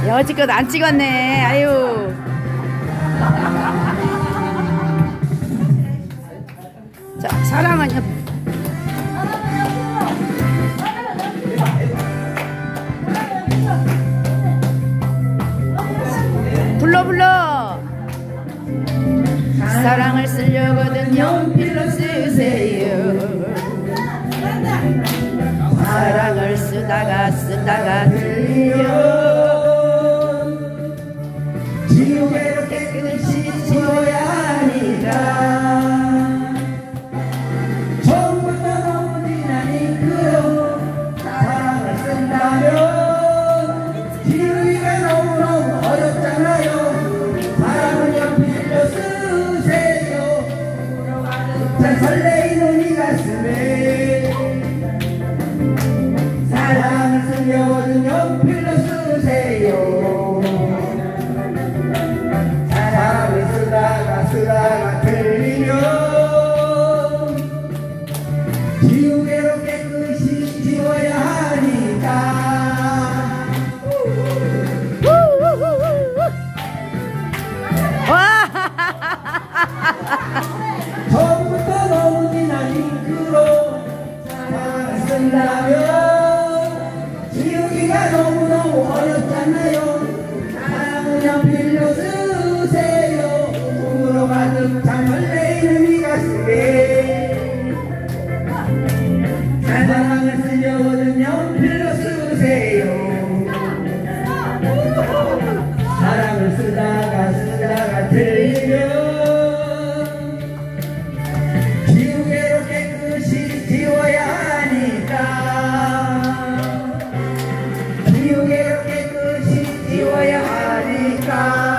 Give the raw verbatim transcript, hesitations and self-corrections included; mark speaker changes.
Speaker 1: 여지껏 안 찍었네. 아유. 자, 사랑은 불러 불러. 사랑을 쓰려거든 연필로 쓰세요. 사랑을 쓰다가 쓰다가 들려. 지우개로 깨끗이 지워야 하니까. 처음부터 너무 지난 잉크로 사랑을 쓴다면 지우기가 너무너무 어렵잖아요. 사랑을 연필로 쓰세요. 잘 설레이는 이 가슴에 사랑을 쓰려거든 연필로 쓰세요. 사랑을 쓰다가 쓰다가 틀리면 지우개로 깨끗이 지워야 하니까. 처음부터 너무 지난 잉크로 사랑을 쓴다면 지우기가 너무너무 어렵잖아요. 사랑은 연필로 쓰세요. 꿈으로 가득 찬 설레이는 이 가슴에 사랑을 쓰려거든 연필로 쓰세요. 사랑을 쓰다가 쓰다가 들리면 지우개로 깨끗이 지워야 하니까. 지우개로 깨끗이 지워야 하니까.